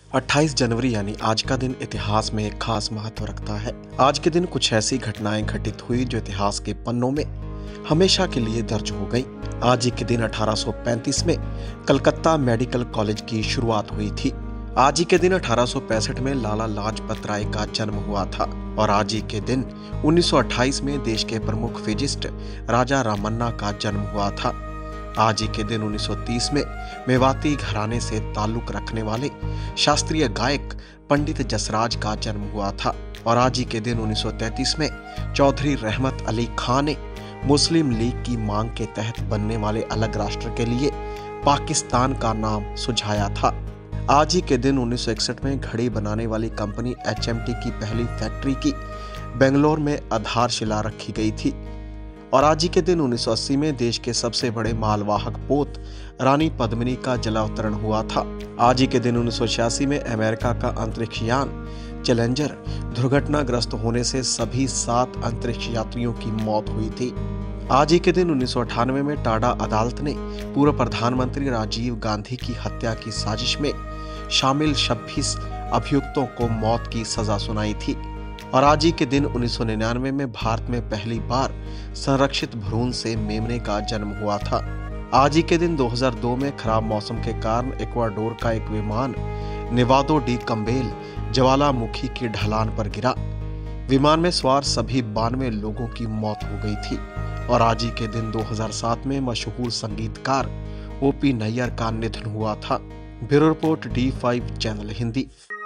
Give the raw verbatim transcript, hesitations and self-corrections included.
अट्ठाईस जनवरी यानी आज का दिन इतिहास में एक खास महत्व रखता है। आज के दिन कुछ ऐसी घटनाएं घटित हुई जो इतिहास के पन्नों में हमेशा के लिए दर्ज हो गई। आज ही के दिन अठारह सौ पैंतीस में कलकत्ता मेडिकल कॉलेज की शुरुआत हुई थी। आज ही के दिन अठारह सौ पैंसठ में लाला लाजपत राय का जन्म हुआ था और आज ही के दिन उन्नीस सौ अट्ठाईस में देश के प्रमुख फिजिस्ट राजा रामन्ना का जन्म हुआ था। आज ही के दिन उन्नीस सौ तीस में मेवाती घराने से ताल्लुक रखने वाले शास्त्रीय गायक पंडित जसराज का जन्म हुआ था और आज ही के दिन उन्नीस सौ तैंतीस में चौधरी रहमत अली खां ने मुस्लिम लीग की मांग के तहत बनने वाले अलग राष्ट्र के लिए पाकिस्तान का नाम सुझाया था। आज ही के दिन उन्नीस सौ इकसठ में घड़ी बनाने वाली कंपनी एच एम टी की पहली फैक्ट्री की बेंगलोर में आधारशिला रखी गई थी और आज ही के दिन उन्नीस सौ अस्सी में देश के सबसे बड़े मालवाहक पोत रानी पद्मिनी का जलावतरण हुआ था। आज ही के दिन उन्नीस सौ छियासी में अमेरिका का अंतरिक्ष यान चैलेंजर दुर्घटनाग्रस्त होने से सभी सात अंतरिक्ष यात्रियों की मौत हुई थी। आज ही के दिन उन्नीस सौ अट्ठानवे में टाडा अदालत ने पूर्व प्रधानमंत्री राजीव गांधी की हत्या की साजिश में शामिल छब्बीस अभियुक्तों को मौत की सजा सुनाई थी और आज ही के दिन उन्नीस सौ निन्यानवे में भारत में पहली बार संरक्षित भ्रूण से मेमने का जन्म हुआ था। आज ही के दिन दो हज़ार दो में खराब मौसम के कारण इक्वाडोर का एक विमान नेवादो डी कम्बेल ज्वालामुखी की ढलान पर गिरा। विमान में सवार सभी बानवे लोगों की मौत हो गई थी और आज ही के दिन दो हज़ार सात में मशहूर संगीतकार ओ पी नैयर का निधन हुआ था। Bureau report D five channel Hindi.